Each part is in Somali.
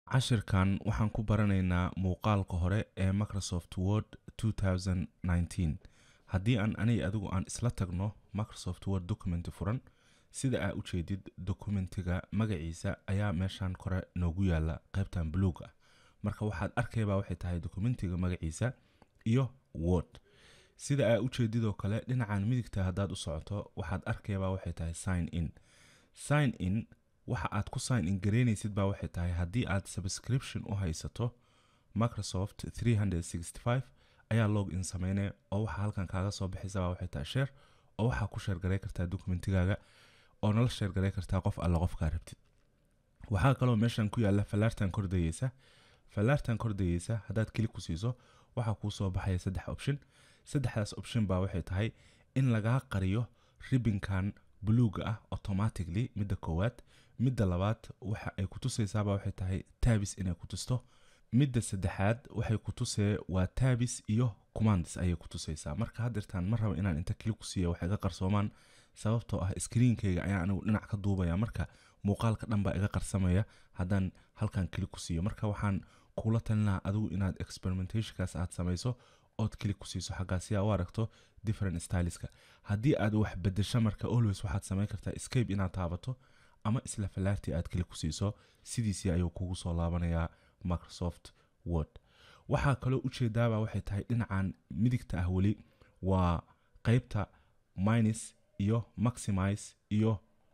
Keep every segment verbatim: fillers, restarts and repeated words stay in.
cashirkan waxaan ku baranaynaa muuqaalka hore ee Microsoft Word twenty nineteen. Haddii aan aniga adigu aan isla tagno Microsoft Word document furan, sida aad u jeedid documentiga magaciisa ayaa meeshan kore noogu yaala qaybtan buluug ah. Marka waxaad arkayba waxay tahay documentiga magaciisa iyo Word. Sida aad u jeedid oo kale dhinacan midigta haddaad u socoto waxaad arkayba waxay tahay sign in. Sign in waxa aad ku sign in gareynaysid baa waxay tahay haddii aad subscription u haysato Microsoft three sixty-five ayaa log in sameynay oo waxa halkan kaaga soo bixisa baa waxay tahay share oo waxa ku share gareey kartaa documentigaaga oo nala share gareey kartaa qof alla qof ka rabtid. Waxa kaloo meeshan ku yaala falartan kordayeysa falartan kordayeysa haddaad click ku siiso waxa ku soo baxaya saddex option. Saddexdaas option baa waxay tahay in laga qariyo ribbonkan buluuga ah automatically midda koowaad. midda labaad waxa ay ku tusaysaa baa waxay tahay tabs inay ku tusto. midda saddexaad waxay ku tusay waa tabs iyo commands ayay ku tusaysaa. Marka hadirtaan ma rabo inaan inta click ku siiyo waxay ga qarsoomaan sababtoo ah screen-kayga ayaa anigu dhinac ka duubaya marka muuqaalka dhan baa iga qarsamaya haddaan halkan click ku siiyo. Marka waxaan kula talinayaa adigu inaad experimentationkaas aad samayso ood click ku siiso xagga si aad u aragto different styleska. Haddii aad wax bedesho marka always waxaad samayn kartaa escape inaad taabato ama isla falarti aad click ku siiso sidiisii ayuu kugu soo laabanayaa Microsoft Word. Waxa kaloo u jeedaaba waxay tahay dhinacan midigta ah wali waa qaybta minus iyo maximize iyo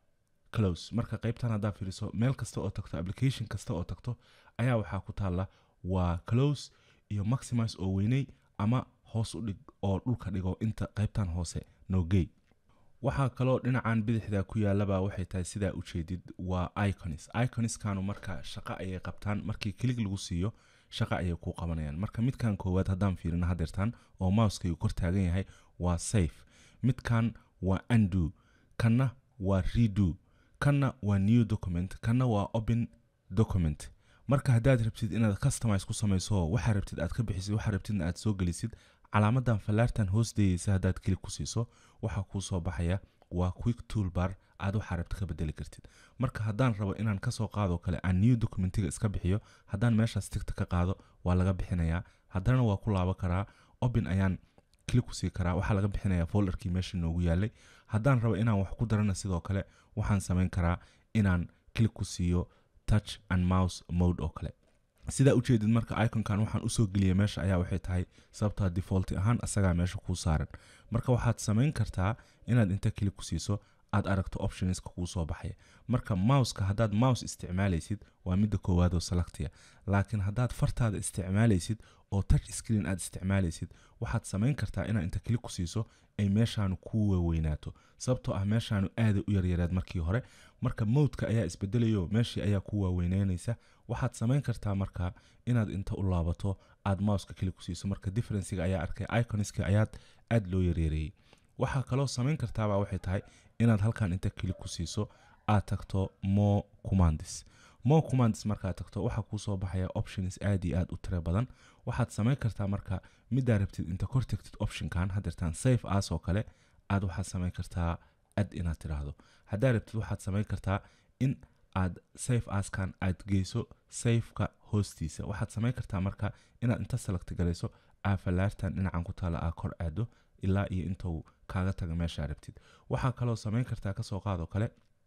close. Marka qaybtan hadda fiiriso meel kasta oo tagto application kasta oo tagto ayaa waxa ku taala waa close iyo maximize oo weynay ama hoos u dhig oo dhulka dhigo inta qaybtan hoose no gay. waxa kaloo dhinacan bidixda ku yaalaba waxay tahay sida u jeedid waa icons. icons kaanu marka shaqo ay qabtaan markii click lagu siiyo shaqo ay ku qabanayaan. Marka midkan koowaad haddaan fiirino hadeertan oo mouse-ka kor taagan yahay waa save, midkan waa undo, kana waa redo, kana waa new document, kana waa open document. Marka haddaad rabtid inaad customize ku samayso waxa rabtid aad ka bixisid waxa rabtid aad soo gelisid calaamadan falartan hoosdeeyaysa haddaad click ku siiso waxa ku soo baxaya waa quick toolbar aad waxa rabtid ka bedeli kartid. Marka haddaan rabo inaan ka soo qaado kale aan new documentiga iska bixiyo haddaan meeshaas tigta ka qaado waa laga bixinayaa. haddana waa ku laaban karaa open ayaan click ku sii karaa waxa laga bixinayaa folderkii meesha noogu yaalay. haddaan rabo inaan wax ku darana sidoo kale waxaan samayn karaa inaan click ku siiyo touch and mouse mode oo kale. sida u jeedid marka iconkan waxaan u soo geliyay meesha ayaa waxay tahay sababta default ahaan asaga meesha ku saaran. Marka waxaad samayn kartaa inaad inta click ku siiso aad aragto options ka ku soo baxay. Marka mouse-ka haddaad mouse isticmaalaysid waa midda koowaad oo selectiya, laakiin haddaad fartaada isticmaalaysid oo touch screen aad isticmaalaysid waxaad samayn kartaa inaad inta click ku siiso ay meeshaan ku weynaato sababtoo ah meeshaan aad u yar yaraad markii hore. Marka mode-ka ayaa isbedelayo meeshii ayaa ku waaweyneenaysa. waxaad samayn kartaa marka inaad inta u laabato aad mouse-ka click ku siiso marka difference-ga ayaa arkay icons-ka ayaad aad loo yareeyay. waxa kaloo samayn kartaa baa waxay tahay inaad halkan inta click ku siiso aad tagto more commands. more commands marka aad tagto waxa ku soo baxaya options aad iyo aad u tiro badan. waxaad samayn kartaa marka mid aad rabtid inta kor tagtid option-kan hadirtaan save as oo kale aad waxa samayn kartaa add inaad tiraahdo. haddaad rabtid waxaad samayn kartaa in aad save as-kan aad geyso save-ka hoostiisa. waxaad samayn kartaa marka inaad inta select galayso aa falartan dhinacan ku taala aa kor aado ilaa iyo intuu kaaga taga meesha rabtid. waxa kaloo samayn kartaa ka soo qaado kale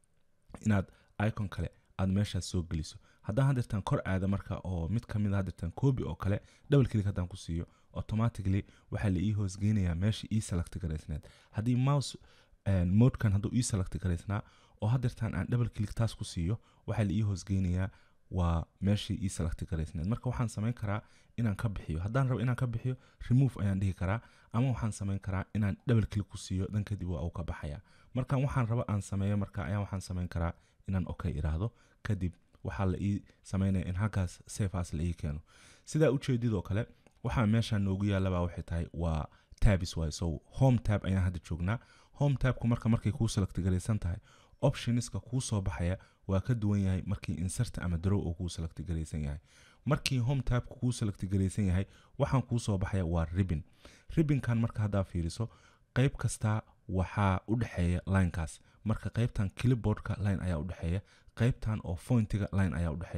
inaad icon kale aad meesha soo geliso. haddaan hadirtan kor aado marka oo mid kamid ah hadirtan copy oo kale double click haddaan ku siiyo automatically waxa la ii hoos geenayaa meesha ii select garaysnayd. haddii mouse mode kan hadduu ii select garaysnaa oo hadirtan aan double click taas ku siiyo waxa la ii hoos geenayaa waa meeshii ii select garaysnayd. marka waxaan samayn karaa inaan ka bixiyo. haddaan rabo inaan ka bixiyo remove ayaan dhihi karaa ama waxaan samayn karaa inaan double click ku siiyo dan kadib waa uu ka baxaya. marka waxaan rabo aan sameeyo marka ayaan waxaan samayn karaa inaan okay iraahdo kadib waxa la ii sameynaya in halkaas save as la ii keeno. sida u jeedid oo kale waxa meesha noogu yaalaba waxay tahay waa tabs way. so home tab ayaan hadda joognaa. home tab-ku marka markay ku select garaysan tahay options-ka ku soo baxaya waa ka duwan yahay markii insert ama draw oo ku select garaysan yahay. markii home tab ku select garaysan yahay waxaan ku soo baxaya waa ribbon. ribbon-kan marka hadda fiiriso qayb kasta waxa u dhaxeeya line-kaas. marka qaybtan clipboard-ka line ayaa u dhaxeeya, qaybtan oo font-iga line ayaa u dhaxeeya,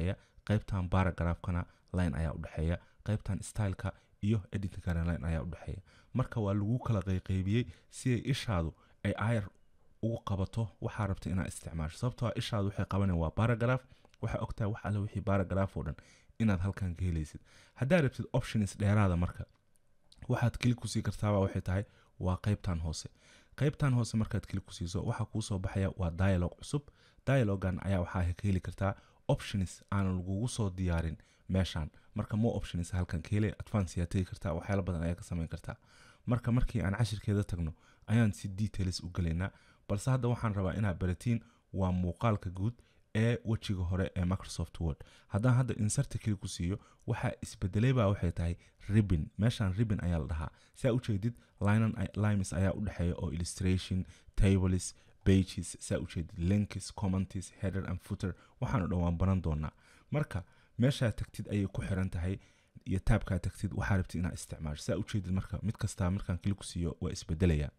qaybtan paragraphkana line ayaa u dhaxeeya qaybtan styleka iyo editingkana line ayaa u dhaxeeya marka waa lagu kala qayqaybiyay si ay ishaadu ay ayar ugu qabato waxa rabta inaad isticmaasho sababtoo ah ishaadu waxay qabanayaan waa paragraph waxa ogtaa wax alla wixii paragraph oo dhan inaad halkan ka helaysid haddaad rabtid options dheeraada marka waxaad click ku sii kartaa waxay tahay waa qaybtan hoose qaybtan hoose markaad click ku siiso waxa kuu soo baxaya waa dialogue cusub dialogan ayaa waxaa ka heli kartaa options aan lagugu soo diyaarin meeshan marka mo options halkan ka helay advance ayaa tagi kartaa waxyaalo badan ayaa ka samayn kartaa marka markii aan cashirkeeda tagno ayaan si details u galeynaa balse hadda waxaan rabaa inaad baratiin waa muuqaalka guud ee wajiga hore ee Microsoft Word haddaan hadda insert click ku siiyo waxa isbedelay baa waxay tahay ribbon meeshan ribbon ayaa la dhahaa si aad u jeedid line lines ayaa u dhaxeeya oo illustration tables pages si aad u jeedid links comments header and footer waxaan dhawaan baran doonaa marka meesha tagtid ayay ku xiran tahay iyo tabka tagtid waxa rabtid inaad isticmaasho si aad u jeedid marka mid kasta markaan click ku siiyo waa isbedelaya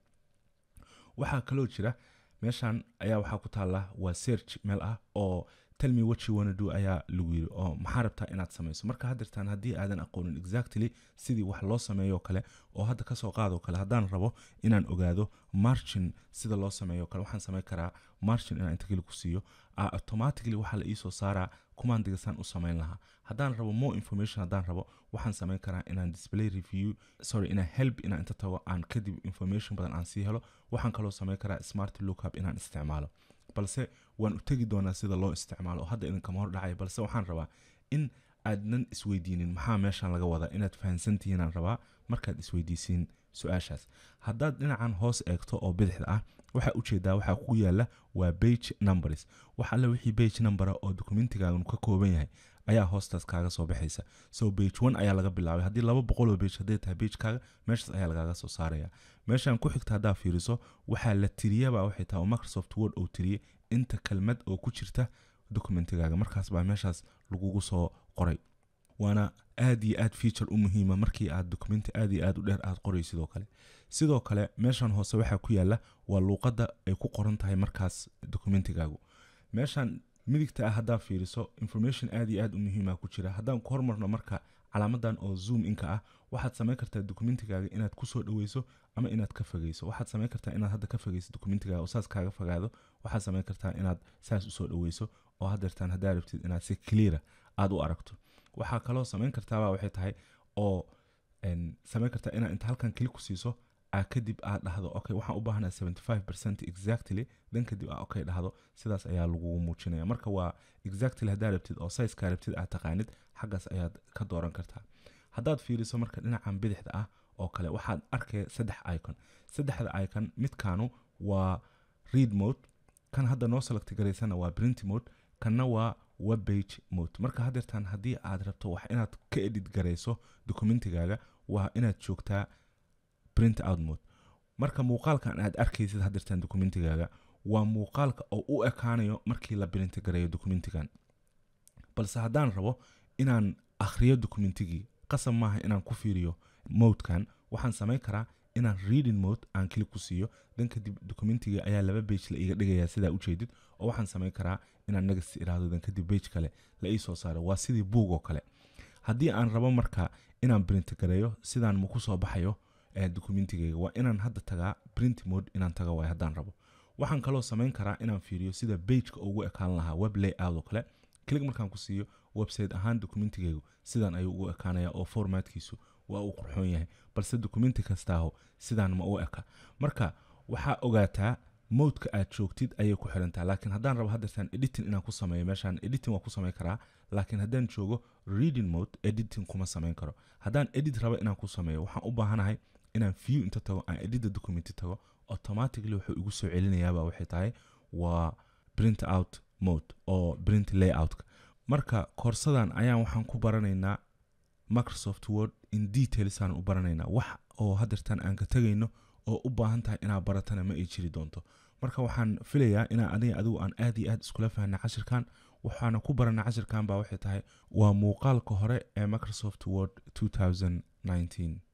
waxa kaloo jira meeshan ayaa waxa ku taala waa search meel ah oo tell me what you want to do ayaa lagu yiri oo maxaa rabtaa inaad samayso marka hadirtaan hadii aadan aqoonin exactly sidii wax loo sameeyo kale oo hadda ka soo qaado kale hadaan rabo inaan ogaado margin sida loo sameeyo kale waxaan sameey karaa margin inaan inta kale ku siiyo automatically waxa la ii soo saaraa commandiga san u sameyn lahaa hadaan rabo more information hadaan rabo waxaan sameyn karaa inaan display review sorry inaan help inaan inta tago aan kadib information badan aan sii helo waxaan kaloo sameyn karaa smart lookup inaan isticmaalo balse waan u tagi doonaa sida loo isticmaalo hadda idin kama hor dhacay balse waxaan rabaa in aadnan isweydiinin maxaa meeshan laga wadaa inaad fahansantihiin aan rabaa markaad isweydiisiin su'aashaas haddaad dhinacan hoos eegto oo bidixda ah waxa u jeedaa waxa ku yaala waa page numbers waxa la wixii page number oo documentiga ka kooban yahay ayaa hoostaas kaaga soo baxaysa so page one ayaa laga bilaabay hadii laba boqol oo page haday tahay page kaaga meeshaas ayaa laga soo saaraya meeshan ku xigta hadaa fiiriso waxa la tiriyaba waxay tahay Microsoft Word oo tiriyay inta kalmad oo ku jirta documentiga markaas baa meeshaas lagu soo qoray waana aad iyo aad feature u muhiima markii aad documenti aad iyo aad u dheer aad qoraysid sidoo kale sidoo kale meeshan hoose waxa ku yaala waa luqadda ay ku qoran tahay markaas documentigaagu meeshan midigta ah hadaa fiiriso information aad iyo aad u muhiima ku jira hadaan ku hormarno marka calaamadan oo zoom inka ah waxaad sameyn kartaa documentigaaga inaad ku soo dhaweyso ama inaad ka fogeyso waxaad sameyn kartaa inaad hadda ka fogeyso documentigaaga oo saas kaaga fogaado waxaad sameyn kartaa inaad saas u soo dhaweyso oo hadeertaan hadaa rabtid inaad si clear aad u aragto waxa kaloo sameyn kartaa waxay tahay oo en sameyn kartaa inaad inta halkan click ku siiso a kadib aad dhahdo okay waxaan u baahanahay seventy-five percent exactly dan kadib aad okay dhahdo sidaas ayaa lagu muujinaya marka waa exactly hadaa rabtid oo size ka rabtid aad taqaanid xagaas ayaad ka dooran kartaa hadaad fiiriso marka dhinacan bidixda ah oo kale waxaad arkay saddex icon saddexda icon midkaanu waa read mode kan hadda noo select gareysana waa print mode kana waa web page mode marka hadeertaan hadii aad rabto wax inaad ka edit gareyso documentigaaga waa inaad joogtaa print out mode marka muuqaalkan aad arkaysid hadeertaan documentigaaga waa muuqaalka oo u ekaanayo markii la print gareeyo documentigan balse hadaan rabo inaan akhriyo documentigii qasab maaha inaan ku fiiriyo modekan waxaan sameyn karaa inaan reading mode aan click ku siiyo dan kadib documentiga ayaa laba page la iga dhigayaa sida u jeedid oo waxaan sameyn karaa inaan next iraado dan kadib page kale la ii soo saaro waa sidii book oo kale hadii aan rabo marka inaan print gareeyo sidaan ma ku soo baxayo ee documentigayga waa inaan hadda tagaa print mode inaan taga way hadaan rabo waxaan kaloo sameyn karaa inaan fiiriyo sida page-ka ugu ekaan lahaa web layout oo kale click markaan ku siiyo website ahaan documentigaygu sidaan ayuu ugu ekaanaya oo formatkiisu waa uu qurxoon yahay balse documenti kastaaho sidaan ma u eka marka waxa ogaataa mode-ka aad joogtid ayay ku xirantaa laakiin hadaan rabo hadeertaan editing inaan ku sameeyo meeshaan editing waa ku sameyn karaa laakiin hadaan joogo reading mode editing kuma sameyn karo hadaan edit rabo inaan ku sameeyo waxaan u baahanahay inaan view inta tago aan edit the document tago automatically wuxuu igu soo celinayaa waxay tahay waa print out mode oo print layout marka koorsadan ayaan waxaan ku baranaynaa Microsoft Word in details aan u baranaynaa wax oo hadeertaan aan ka tagayno oo u baahan tahay inaad baratana ma ay jiri doonto marka waxaan filayaa inaan adiga adigu aan aad iyo aad iskula fahanay cashirkan waxaana ku baranay cashirkan baa waxay tahay waa muuqaalka hore ee Microsoft Word twenty nineteen